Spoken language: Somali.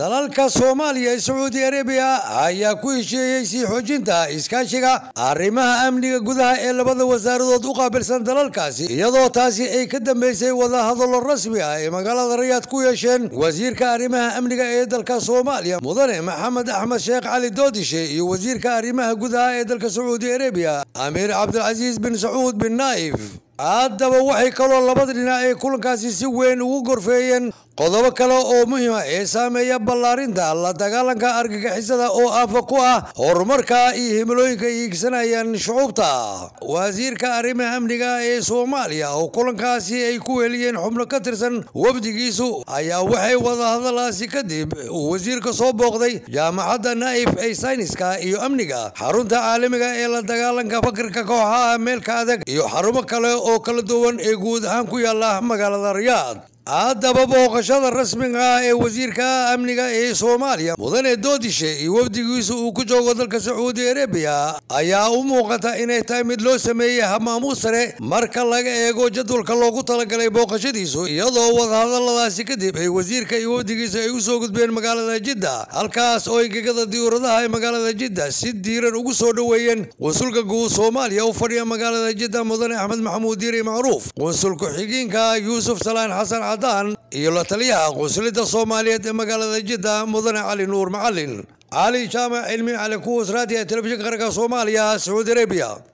dalalka Soomaaliya iyo Saudi Arabia ayaa ku heshiiyay sii xoojinta iskaashiga arrimaha amniga gudaha ee labada wasaaradood u qaabilsan dalalkaasi iyadoo taasi ay ka dambeysay wada hadallo rasmi ah ee magaalada Riyadh ku yeesheen wasiirka arrimaha amniga ee dalka Soomaaliya Mudane Maxamed Axmed Sheekh Cali Doodishe iyo wasiirka arrimaha gudaha ee dalka Saudi Arabia Amir Abdulaziz bin Saud bin Naif haddaba waxay kaloo labada dhinac ee kulankaasi si weyn ugu gorfeeyeen qodobo kale oo muhiim ah ee saameeya ballaarinta la dagaalanka argagixisada oo aafa ku ah horumarka iyo himilooyinka ay higsanayaan shucuubta wasiirka arrimaha amniga ee Soomaaliya oo kulankaasi ay ku heliyeen xubno ka tirsan wafdigiisu ayaa waxay wada hadalaasi kadib wasiirka soo booqday jaamacadda Naif ee sayniska iyo amniga xarunta caalamiga ee la dagaalanka fakirka kooxaha meelka adag iyo xarumo kale oo kala duwan ee guud ahaan ku yaala magaalada Riyadh haddaba booqashada rasmiga ah ee wasiirka amniga ee Soomaaliya Mudane Doodishe iyo wafdigiisu uu ku joogo dalka Saudi Arabia ayaa u muuqata inay tahay mid loo sameeyay maamuus sare marka laga eego jadwalka loogu talagalay booqashadiisu iyadoo wadahadaladaasi kadib ay wasiirka iyo wafdigiisa ay u soo gudbeen magaalada Jidda halkaas oo ay gegada diyaaradaha ee magaalada Jidda si diiran ugu soo dhaweeyeen wasulka guud Soomaaliya u fadhiya magaalada Jidda Mudane Axmed Maxamuud Diiri Macruuf wasulku xigeenka Yuusuf Salaan Xasan iyo la taliyaha qunsuliyadda Soomaaliyeed ee magaalada Jidda Mudane Cali Nuur Macallin Ali Jaamac Cilmi Cali Kuus raadiyo telefishinka qaranka Soomaaliya Saudi Arabia